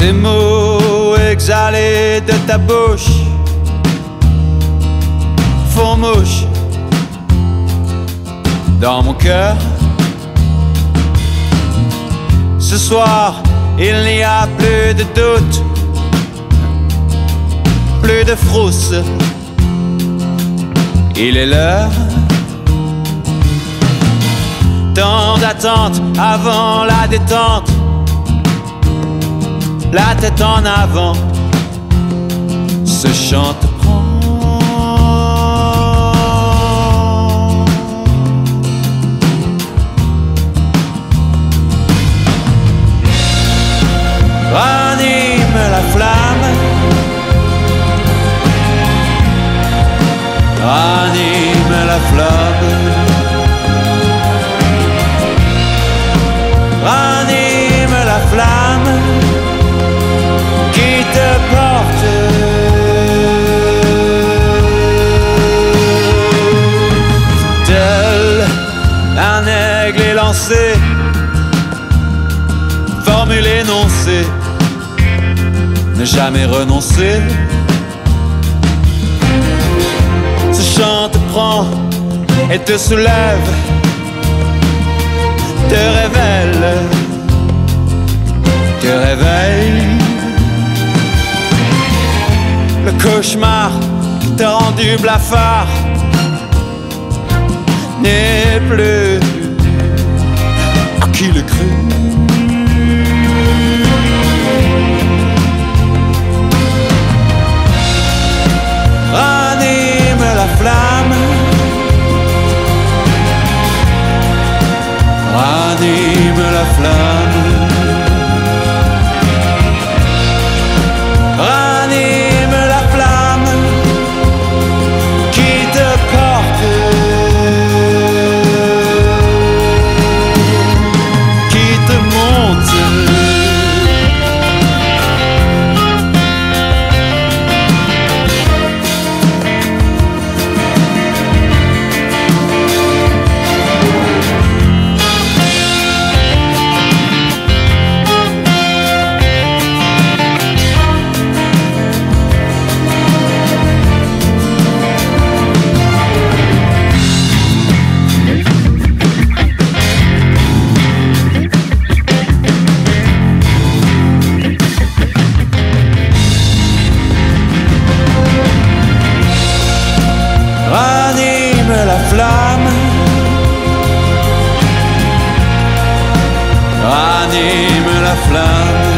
Ces mots exhalés de ta bouche font mouche dans mon cœur. Ce soir, il n'y a plus de doute, plus de frousse. Il est l'heure. Tant d'attente avant la détente, la tête en avant, ce chant te prend. Ranime la flamme, ranime la flamme, ranime la flamme qui te porte. Tel un aigle élancé, formule énoncée, ne jamais renoncer. Ce chant te prend et te soulève, te révèle, te réveille. Le cauchemar qui t'a rendu blafard n'est plus à qui le crut. Ranime la flamme, ranime la flamme, ranime la flamme qui te porte, qui te monte. Ranime la flamme, ranime la flamme.